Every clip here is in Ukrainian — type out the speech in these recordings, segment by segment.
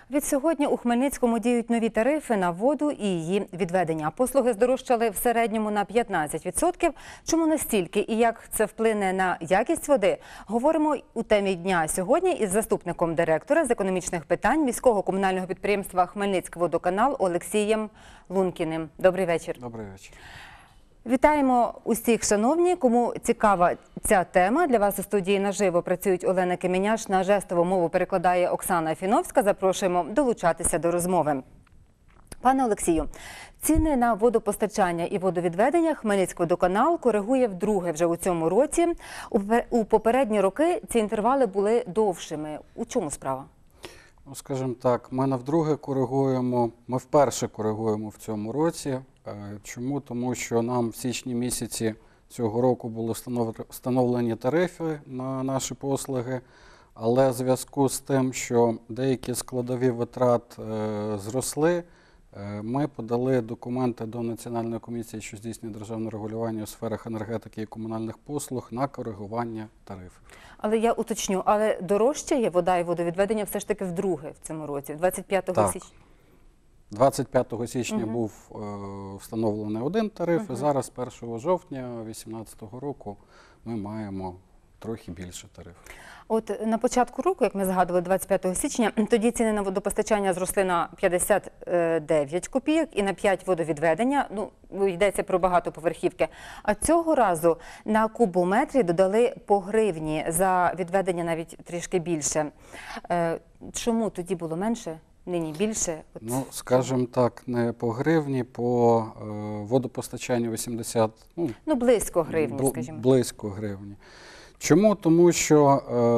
Від сьогодні у Хмельницькому діють нові тарифи на воду і її відведення. Послуги здорожчали в середньому на 15%. Чому настільки і як це вплине на якість води? Говоримо у темі дня сьогодні із заступником директора з економічних питань міського комунального підприємства «Хмельницькводоканал» Олексієм Лункіним. Добрий вечір. Добрий вечір. Вітаємо усіх, шановні, кому цікава ця тема. Для вас у студії наживо працюють Олена Кеменяш, на жестову мову перекладає Оксана Фіновська. Запрошуємо долучатися до розмови. Пане Олексію, ціни на водопостачання і водовідведення Хмельницькводоканал коригує вдруге вже у цьому році. У попередні роки ці інтервали були довшими. У чому справа? Ну, скажімо так, ми вперше коригуємо в цьому році. Чому? Тому що нам в січні місяці цього року були встановлені тарифи на наші послуги, але в зв'язку з тим, що деякі складові витрат зросли, ми подали документи до Національної комісії, що здійснює державне регулювання у сферах енергетики і комунальних послуг на коригування тарифів. Але я уточню, але дорожчає вода і водовідведення все ж таки вдруге в цьому році, 25 січня? 25 січня був встановлений один тариф, і зараз 1 жовтня 2018 року ми маємо трохи більше тариф. От на початку року, як ми згадували, 25 січня, тоді ціни на водопостачання зросли на 59 копійок і на 5 водовідведення, йдеться про багатоповерхівки. А цього разу на кубометрі додали по гривні, за відведення навіть трішки більше. Чому тоді було менше? Нині більше? Скажімо так, не по гривні, по водопостачанню 80... близько гривні, скажімо. Близько гривні. Чому? Тому що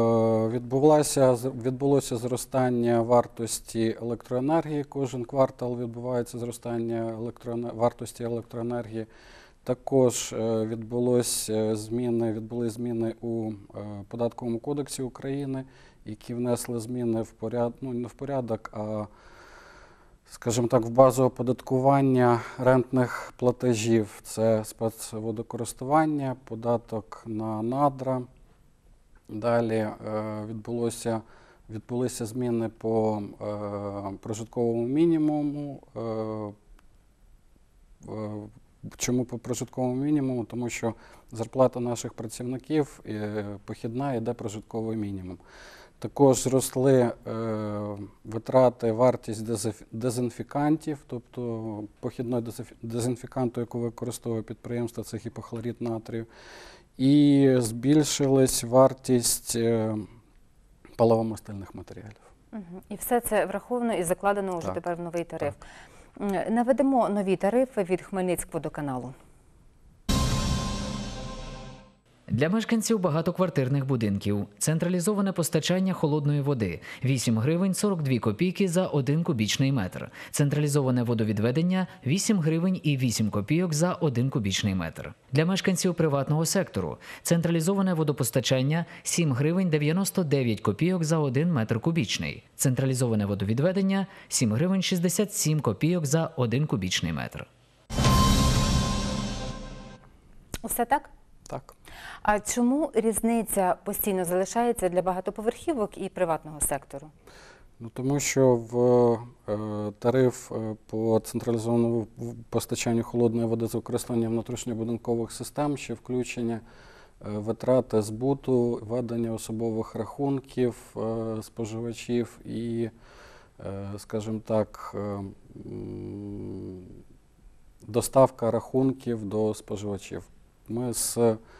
відбулося зростання вартості електроенергії. Кожен квартал відбувається зростання вартості електроенергії. Також відбулись зміни у Податковому кодексі України, які внесли зміни не в порядок, а, скажімо так, в базу оподаткування рентних платежів. Це спецводокористування, податок на надра. Далі відбулися зміни по прожитковому мінімуму. Чому по прожитковому мінімуму? Тому що зарплата наших працівників похідна йде прожитковий мінімум. Також зросли витрати, вартість дезінфікантів, тобто похідного дезінфіканту, яку використовує підприємство, це гіпохлорид натрію. І збільшилась вартість паливомастильних матеріалів. І все це враховано і закладено вже тепер в новий тариф. Так. Наведемо нові тарифи від Хмельницькводоканалу. Для мешканців багатоквартирних будинків централізоване постачання холодної води – 8 гривень 42 копійки за 1 кубічний метр. Централізоване водовідведення – 8 гривень і 8 копійок за 1 кубічний метр. Для мешканців приватного сектору централізоване водопостачання – 7 гривень 99 копійок за 1 метр кубічний. Централізоване водовідведення – 7 гривень 67 копійок за 1 кубічний метр. Усе так? Так. А чому різниця постійно залишається для багатоповерхівок і приватного сектору? Тому що в тариф по централізованому постачанню холодної води з використанням внутрішньобудинкових систем ще включені витрати збуту, ведення особових рахунків споживачів і, скажімо так, доставка рахунків до споживачів. Ми з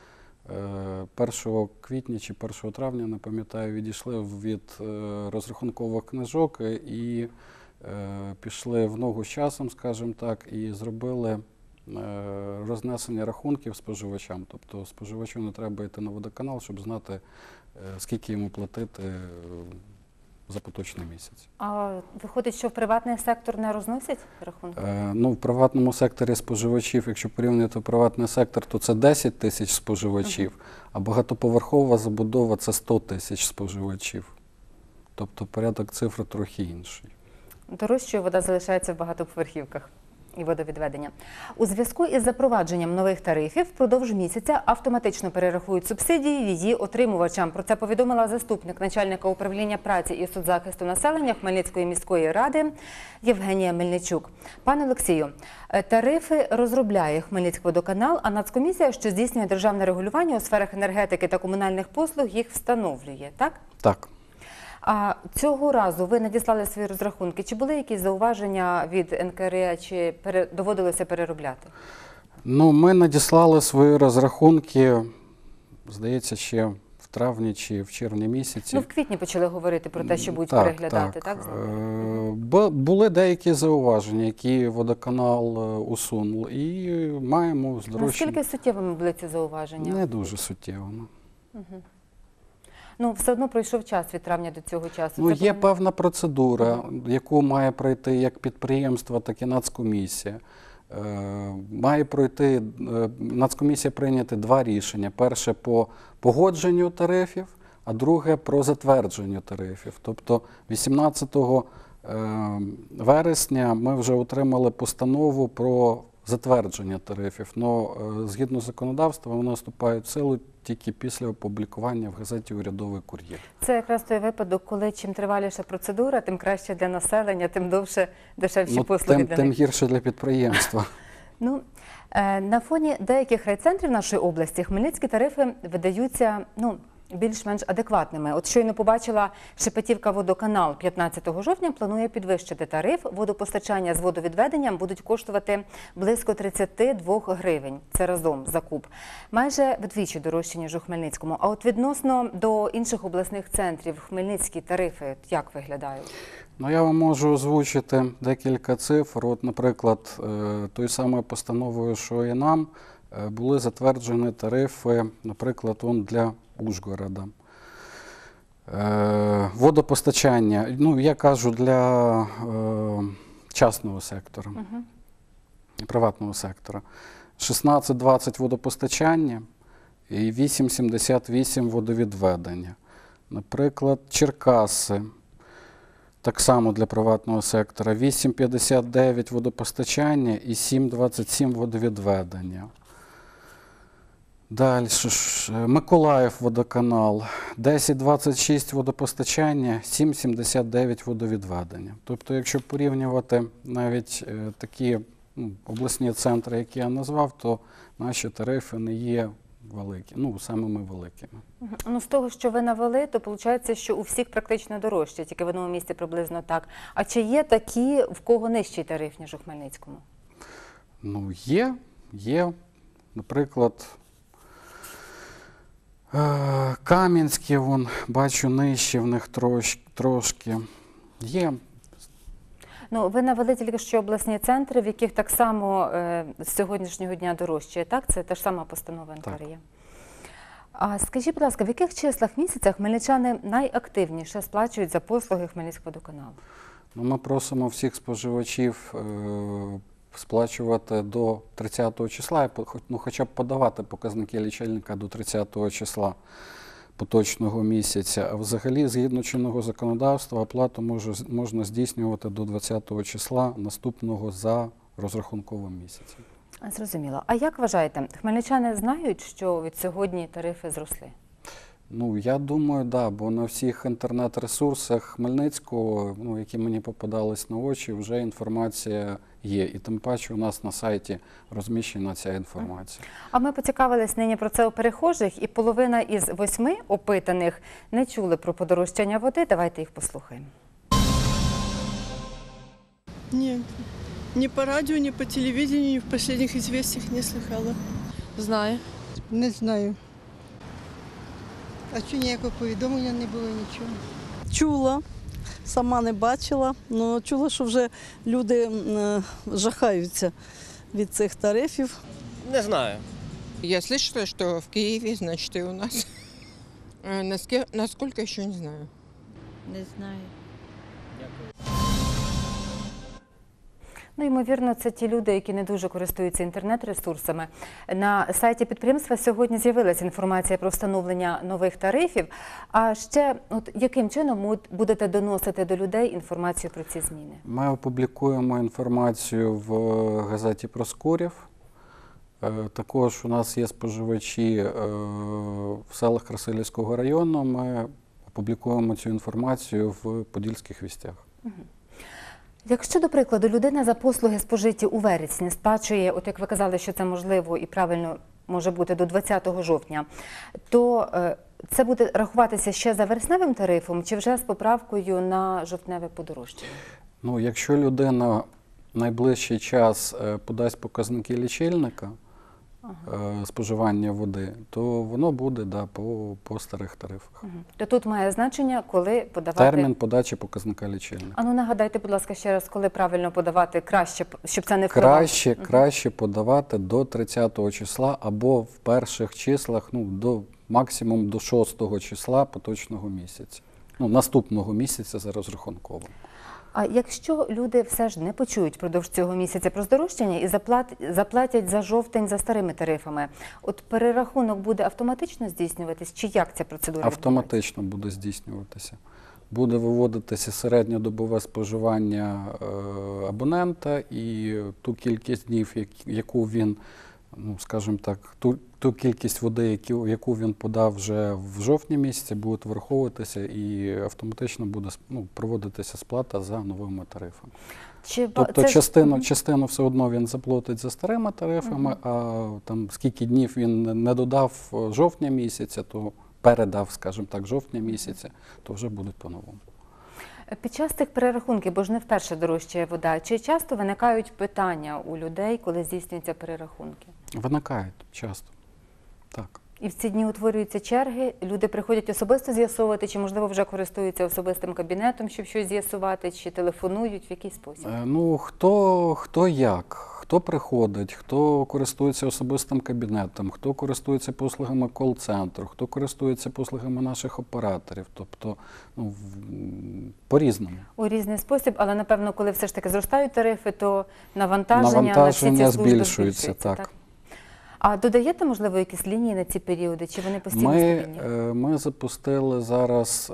1 квітня чи 1 травня, не пам'ятаю, відійшли від розрахункових книжок і пішли в ногу з часом, скажімо так, і зробили рознесення рахунків споживачам. Тобто споживачу не треба йти на водоканал, щоб знати, скільки йому платити за поточний місяць. А виходить, що в приватний сектор не розносять рахунки? В приватному секторі споживачів, якщо порівнювати приватний сектор, то це 10 тисяч споживачів, а багатоповерхова забудова – це 100 тисяч споживачів. Тобто порядок цифр трохи інший. Дорожчою вода залишається в багатоповерхівках? і водовідведення. У зв'язку із запровадженням нових тарифів впродовж місяця автоматично перерахують субсидії її отримувачам. Про це повідомила заступник начальника управління праці і соцзахисту населення Хмельницької міської ради Євгенія Мельничук. Пане Олексію, тарифи розробляє Хмельницькводоканал, а Нацкомісія, що здійснює державне регулювання у сферах енергетики та комунальних послуг, їх встановлює, так? Так. А цього разу ви надіслали свої розрахунки. Чи були якісь зауваження від НКРЕ, чи доводилося переробляти? Ну, ми надіслали свої розрахунки, здається, ще в травні чи в червні місяці. Ну, в квітні почали говорити про те, що будуть переглядати, так? Були деякі зауваження, які водоканал усунув, і маємо здорожчання. Наскільки суттєвими були ці зауваження? Не дуже суттєво. Ну, все одно пройшов час від травня до цього часу. Ну, є певна процедура, яку має пройти як підприємство, так і Нацкомісія. Має пройти, Нацкомісія прийняти два рішення. Перше по погодженню тарифів, а друге про затвердження тарифів. Тобто 18 вересня ми вже отримали постанову про затвердження тарифів. Но згідно законодавства вони вступають в силу тільки після опублікування в газеті «Урядовий кур'єр». Це якраз той випадок, коли чим триваліша процедура, тим краще для населення, тим довше дешевші послуги для них. Тим гірше для підприємства. Ну, на фоні деяких райцентрів нашої області хмельницькі тарифи видаються, більш-менш адекватними. От щойно побачила, Шепетівка водоканал 15 жовтня планує підвищити тариф. Водопостачання з водовідведенням будуть коштувати близько 32 гривень. Це разом за куб. Майже вдвічі дорожче, ніж у Хмельницькому. А от відносно до інших обласних центрів, хмельницькі тарифи як виглядають? Ну, я вам можу озвучити декілька цифр. От, наприклад, тою самою постановою, що і нам, були затверджені тарифи, наприклад, для Ужгорода. Водопостачання, я кажу, для частного сектора, приватного сектора. 16,20 водопостачання і 8,78 водовідведення. Наприклад, Черкаси, так само для приватного сектора, 8,59 водопостачання і 7,27 водовідведення. Далі, Миколаїв водоканал, 10,26 водопостачання, 7,79 водовідведення. Тобто, якщо порівнювати навіть такі обласні центри, які я назвав, то наші тарифи не є великі, самими великими. Ну, з того, що ви навели, то виходить, що у всіх практично дорожче, тільки в одному місці приблизно так. А чи є такі, в кого нижчий тариф, ніж у Хмельницькому? Ну, є. Наприклад, Кам'янські, бачу, нижче в них трошки. Є. Ну, ви навели тільки що обласні центри, в яких так само з сьогоднішнього дня дорожчає, так? Це та ж сама постанова НКРЕ. А скажіть, будь ласка, в яких числах місяця хмельничани найактивніше сплачують за послуги Хмельницькводоканалу? Ну, ми просимо всіх споживачів сплачувати до 30 числа, хоча б подавати показники лічильника до 30 числа поточного місяця. А взагалі, згідно чинного законодавства, оплату можна здійснювати до 20 числа наступного за розрахунковим місяцем. Зрозуміло. А як вважаєте, хмельничани знають, що від сьогодні тарифи зросли? Ну, я думаю, да, бо на всіх інтернет-ресурсах Хмельницького, які мені попадались на очі, вже інформація є. І тим паче у нас на сайті розміщена ця інформація. А ми поцікавились нині про це у перехожих, і половина із 8 опитаних не чули про подорожчання води. Давайте їх послухаємо. Нет, ни по радио, ни по телевидению, ни в последних известиях не слыхала. Знаю. Не знаю. А що ніякого повідомлення не було, нічого? Чула, сама не бачила, але чула, що вже люди жахаються від цих тарифів. Не знаю. Я слышала, что в Киеве, значит, и у нас. Насколько еще не знаю. Не знаю. Ну, ймовірно, це ті люди, які не дуже користуються інтернет-ресурсами. На сайті підприємства сьогодні з'явилася інформація про встановлення нових тарифів. А ще, яким чином ви будете доносити до людей інформацію про ці зміни? Ми опублікуємо інформацію в газеті «Проскурів». Також у нас є споживачі в селах Красилівського району. Ми опублікуємо цю інформацію в Подільських вістях. Якщо, до прикладу, людина за послуги спожиті у вересні сплачує, от як ви казали, що це можливо і правильно може бути до 20 жовтня, то це буде рахуватися ще за вересневим тарифом чи вже з поправкою на жовтневе подорожчання? Ну, якщо людина найближчий час подасть показники лічильника споживання води, то воно буде по старих тарифах. То тут має значення, коли подавати... Термін подачі показника лічильника. А ну нагадайте, будь ласка, ще раз, коли правильно подавати краще, щоб це не впливало? Краще подавати до 30 числа або в перших числах, максимум до 6 числа поточного місяця. Наступного місяця за розрахунковим. А якщо люди все ж не почують впродовж цього місяця про здорожчання і заплатять за жовтень за старими тарифами, от перерахунок буде автоматично здійснюватись, чи як ця процедура відбувається? Автоматично буде здійснюватися. Буде виводитися середньодобове споживання абонента і ту кількість днів, яку він, скажімо так, ту кількість води, яку він подав вже в жовтні місяці, будуть враховуватися і автоматично буде проводитися сплата за новими тарифами. Тобто частину все одно він заплатить за старими тарифами, а там скільки днів він не додав жовтня місяця, то передав, скажімо так, жовтня місяця, то вже будуть по-новому. Під час цих перерахунків, бо ж не вперше дорожчає вода, чи часто виникають питання у людей, коли здійснюються перерахунки? Виникають часто, так. І в ці дні утворюються черги, люди приходять особисто з'ясовувати, чи, можливо, вже користуються особистим кабінетом, щоб щось з'ясувати, чи телефонують, в який спосіб? Хто як, хто приходить, хто користується особистим кабінетом, хто користується послугами кол-центру, хто користується послугами наших операторів, тобто по-різному. У різний спосіб, але, напевно, коли все ж таки зростають тарифи, то навантаження на всі ці служби збільшується. Так. А додаєте, можливо, якісь лінії на ці періоди, чи вони постійно стабільні? Ми запустили зараз,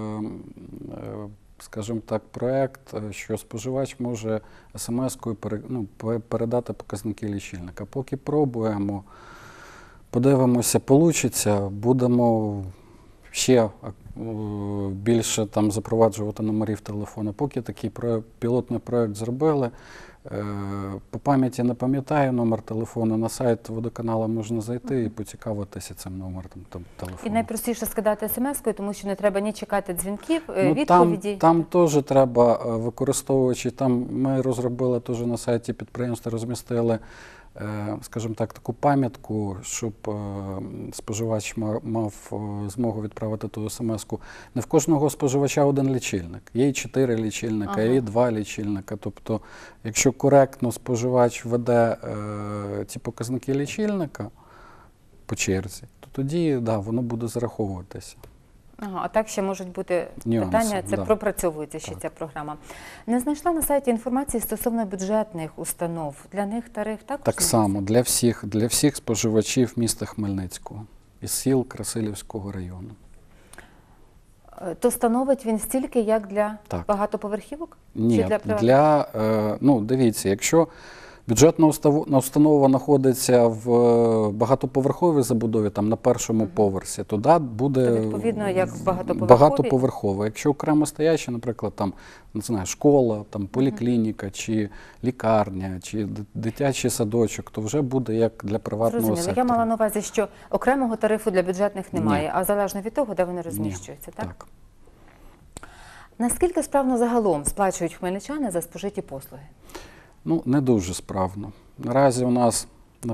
скажімо так, проєкт, що споживач може смс-кою передати показники лічильника. Поки пробуємо, подивимося, вийде, будемо ще більше запроваджувати номерів телефону. Поки такий пілотний проєкт зробили, по пам'яті не пам'ятаю номер телефону, на сайт водоканалу можна зайти і поцікавитися цим номером телефону. І найпростіше скидати смс-кою, тому що не треба ні чекати дзвінків, відповіді. Там теж треба використовуючи, ми розробили теж на сайті підприємства, розмістили, скажімо так, таку пам'ятку, щоб споживач мав змогу відправити ту смс-ку. Не в кожного споживача один лічильник. Є і 4 лічильника, є і 2 лічильника. Тобто, якщо коректно споживач веде ці показники лічильника по черзі, то тоді, воно буде зараховуватися. А так ще можуть бути нюанси, питання, це пропрацьовується ще ця програма. Не знайшла на сайті інформації стосовно бюджетних установ. Для них тариф також? Так само, для всіх споживачів міста Хмельницького із сіл Красилівського району. То становить він стільки, як для багатоповерхівок? Ні, чи для приватних? Дивіться, якщо бюджетна установа знаходиться в багатоповерховій забудові, на першому поверсі, то буде то відповідно, як багатоповерхова. Якщо окремо стояча, наприклад, школа, поліклініка, чи лікарня, чи дитячий садочок, то вже буде як для приватного сектора. Я мала на увазі, що окремого тарифу для бюджетних немає, а залежно від того, де вони розміщуються, так? Наскільки справно загалом сплачують хмельничани за спожиті послуги? Не дуже справно. Наразі у нас на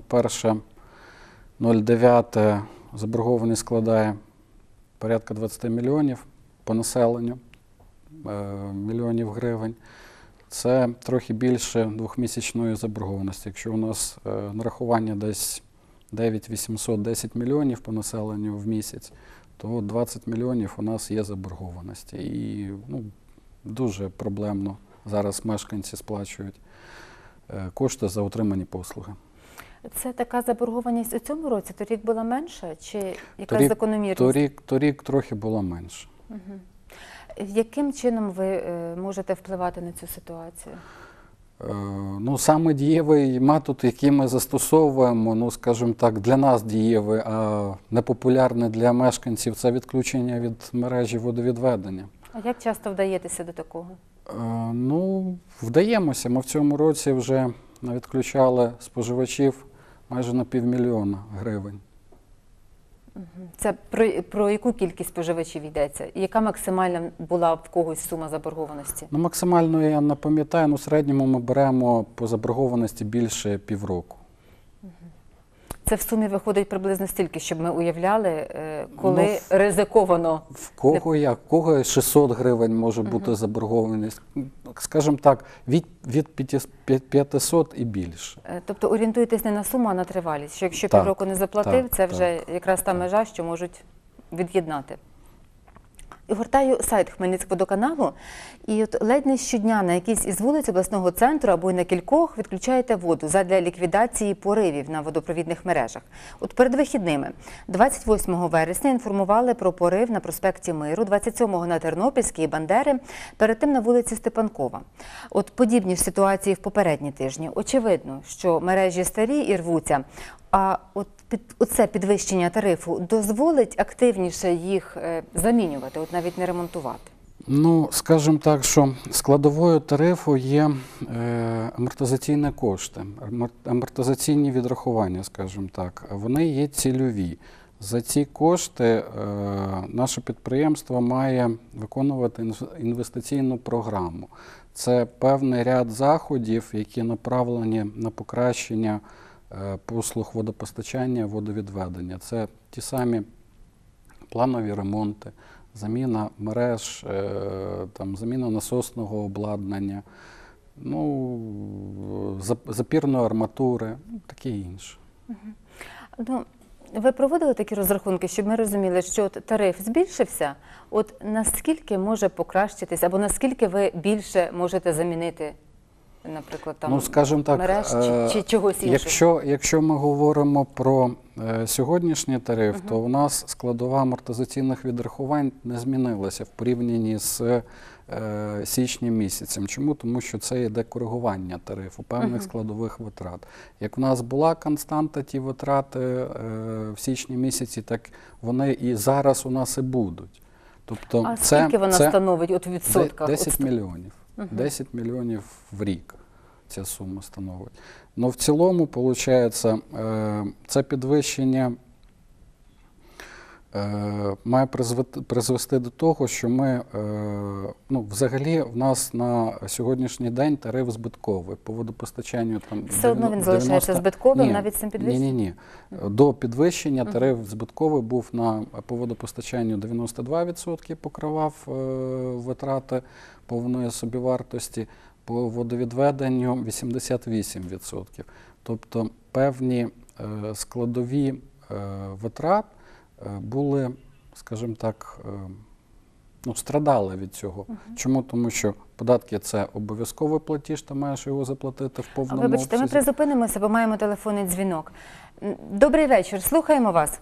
1.09 заборгованість складає порядка 20 мільйонів по населенню, мільйонів гривень. Це трохи більше двохмісячної заборгованості. Якщо у нас нарахування десь 9-810 мільйонів по населенню в місяць, то 20 мільйонів у нас є заборгованості. І дуже проблемно зараз мешканці сплачують кошти за отримані послуги. Це така заборгованість у цьому році? Торік була менша чи якась закономірність? Торік трохи було менше. Яким чином ви можете впливати на цю ситуацію? Ну, саме дієвий метод, який ми застосовуємо, ну, скажімо так, для нас дієвий, а непопулярний для мешканців, це відключення від мережі водовідведення. А як часто вдаєтеся до такого? Ну, вдаємося. Ми в цьому році вже відключали споживачів майже на 500 000 гривень. Це про яку кількість споживачів йдеться? І яка максимальна була в когось сума заборгованості? Ну, максимально я не пам'ятаю, ну, в середньому ми беремо по заборгованості більше півроку. Це в сумі виходить приблизно стільки, щоб ми уявляли, коли ризиковано. В кого як? В кого 600 гривень може бути заборгованість? Скажімо так, від 500 і більше. Тобто орієнтуєтесь не на суму, а на тривалість. Що якщо Так, півроку не заплатив, так, це вже якраз та межа, що можуть від'єднати. І гортаю сайт Хмельницькводоканалу, і от ледь не щодня на якійсь із вулиць обласного центру або й на кількох відключаєте воду задля ліквідації поривів на водопровідних мережах. От перед вихідними 28 вересня інформували про порив на проспекті Миру, 27-го на Тернопільській і Бандери, перед тим на вулиці Степанкова. От подібні ж ситуації в попередні тижні. Очевидно, що мережі старі і рвуться, а от оце підвищення тарифу дозволить активніше їх замінювати, от навіть не ремонтувати? Ну, скажімо так, що складовою тарифу є амортизаційні кошти, амортизаційні відрахування, скажімо так. Вони є цільові. За ці кошти наше підприємство має виконувати інвестиційну програму. Це певний ряд заходів, які направлені на покращення послуг водопостачання, водовідведення. Це ті самі планові ремонти, заміна мереж, заміна насосного обладнання, ну, запірної арматури, таке інше. Ну, ви проводили такі розрахунки, щоб ми розуміли, що тариф збільшився, от наскільки може покращитись, або наскільки ви більше можете замінити, наприклад, там, ну, скажімо так, мереж чи чогось іншого? Якщо ми говоримо про сьогоднішній тариф, то у нас складова амортизаційних відрахувань не змінилася в порівнянні з січнім місяцем. Чому? Тому що це йде коригування тарифу певних складових витрат. Як в нас була константа, ті витрати в січні місяці, так вони і зараз у нас і будуть. Тобто А скільки вона становить от в відсотках? 10 мільйонів. 10 мільйонів в рік ця сума становить. Но в цілому, виходить, це підвищення має призвести до того, що ми, ну, взагалі, в нас на сьогоднішній день тариф збитковий по водопостачанню. Там, все одно він залишається збитковим навіть з цим підвищенням? Ні. До підвищення тариф збитковий був по водопостачанню 92%, покривав витрати повної собівартості, по водовідведенню 88%. Тобто певні складові витрат були, скажімо так, ну, страдали від цього. Чому? Тому що податки – це обов'язковий платіж, ти маєш його заплатити в повному обсязі. Вибачте, ми призупинимося, бо маємо телефонний дзвінок. Добрий вечір, слухаємо вас.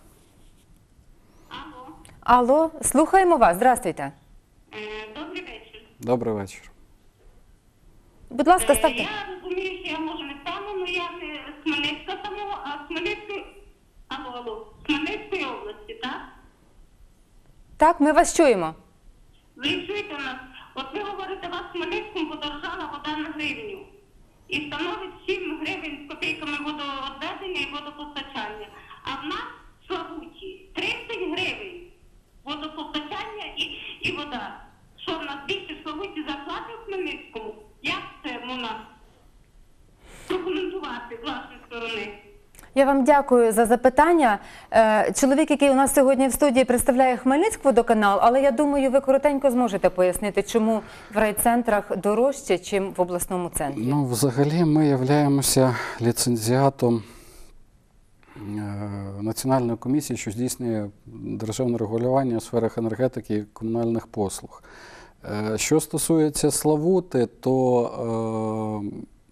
Алло, слухаємо вас, здрастуйте. Добрий вечір. Добрий вечір. Будь ласка, ставте. Я розумію, що я можу не стану, але я не з Хмельницька самого, а з Хмельницької... з Хмельницької області, так? Так, ми вас чуємо. Ви чуєте нас? От ви говорите, вас в Хмельницькому подорожала вода на гривню. І становить 7 гривень з копійками водовідведення і водопостачання. А в нас в Славуті 30 гривень водопостачання і вода. Що в нас більше в Славуті зарплати в Хмельницькому? Як це можна прокоментувати з вашої сторони? Я вам дякую за запитання. Чоловік, який у нас сьогодні в студії, представляє Хмельницькводоканал, але я думаю, ви коротенько зможете пояснити, чому в райцентрах дорожче, чим в обласному центрі. Ну, взагалі, ми являємося ліцензіатом Національної комісії, що здійснює державне регулювання у сферах енергетики і комунальних послуг. Що стосується Славути, то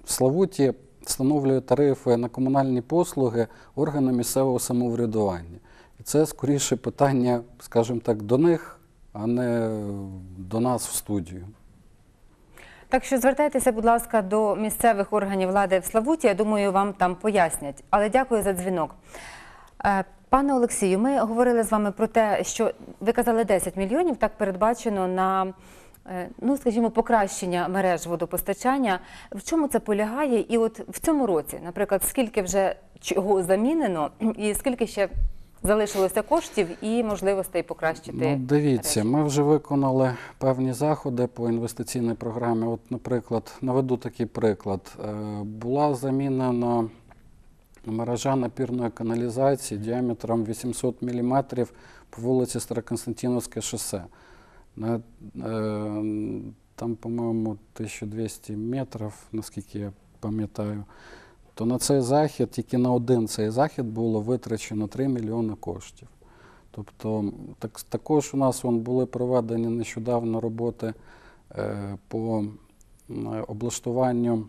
в Славуті встановлює тарифи на комунальні послуги органи місцевого самоврядування. І це скоріше питання, скажімо так, до них, а не до нас в студію. Так що звертайтеся, будь ласка, до місцевих органів влади в Славуті, я думаю, вам там пояснять. Але дякую за дзвінок. Пане Олексію, ми говорили з вами про те, що ви казали 10 мільйонів, так передбачено на, ну, скажімо, покращення мереж водопостачання. В чому це полягає? І от в цьому році, наприклад, скільки вже чого замінено і скільки ще залишилося коштів і можливостей покращити Ну, дивіться, мережі? ми вже виконали певні заходи по інвестиційній програмі. От, наприклад, наведу такий приклад. Була замінена мережа напірної каналізації діаметром 800 мм по вулиці Староконстантинівське шосе. Там, по-моєму, 1200 метрів, наскільки я пам'ятаю. То на цей захід, тільки на один цей захід було витрачено 3 мільйони коштів. Тобто також у нас були проведені нещодавно роботи по облаштуванню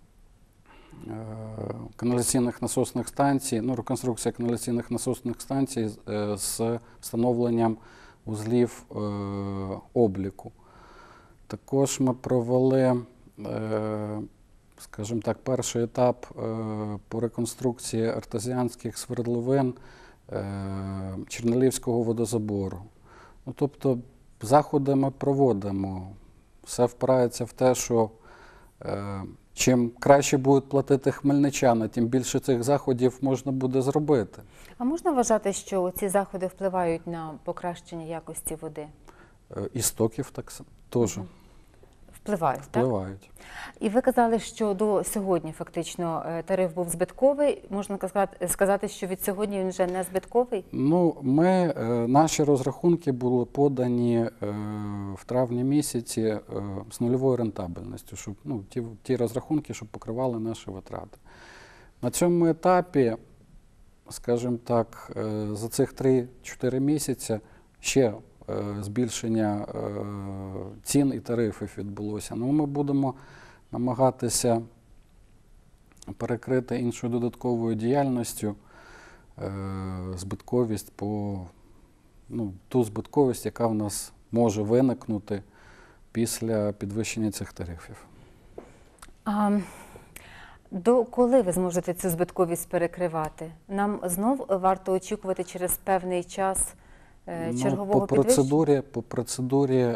каналізаційних насосних станцій, ну, реконструкція каналізаційних насосних станцій з встановленням вузлів обліку. Також ми провели, скажімо так, перший етап по реконструкції артезіанських свердловин Чернелівського водозабору. Ну, тобто заходи ми проводимо. Все впирається в те, що чим краще будуть платити хмельничани, тим більше цих заходів можна буде зробити. А можна вважати, що ці заходи впливають на покращення якості води? І стоків так теж Впливають, так? впливають. І ви казали, що до сьогодні фактично тариф був збитковий. Можна сказати, що від сьогодні він вже не збитковий? Ну, наші розрахунки були подані в травні місяці з нульовою рентабельністю, щоб, ну, ті розрахунки, щоб покривали наші витрати. На цьому етапі, скажімо так, за цих 3-4 місяці ще збільшення цін і тарифів відбулося. Ну, ми будемо намагатися перекрити іншою додатковою діяльністю збитковість ту збитковість, яка в нас може виникнути після підвищення цих тарифів. До коли ви зможете цю збитковість перекривати? Нам знов варто очікувати через певний час чергового підвищення? По процедурі,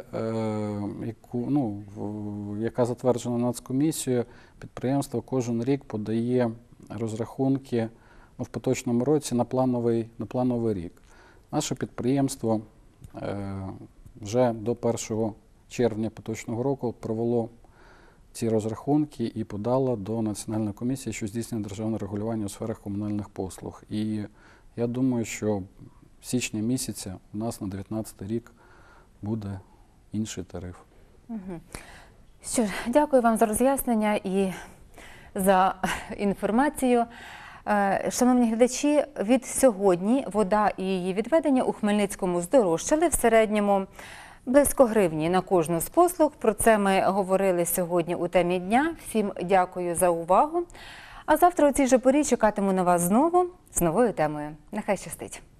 яка затверджена Нацкомісією, підприємство кожен рік подає розрахунки в поточному році на плановий рік. Наше підприємство вже до 1 червня поточного року провело ці розрахунки і подало до Національної комісії, що здійснює державне регулювання у сферах комунальних послуг. І я думаю, що в січні місяці у нас на 2019 рік буде інший тариф. Що ж, дякую вам за роз'яснення і за інформацію. Шановні глядачі, від сьогодні вода і її відведення у Хмельницькому здорожчали в середньому близько гривні на кожну з послуг. Про це ми говорили сьогодні у темі дня. Всім дякую за увагу. А завтра у цій же порі чекатиму на вас знову з новою темою. Нехай щастить!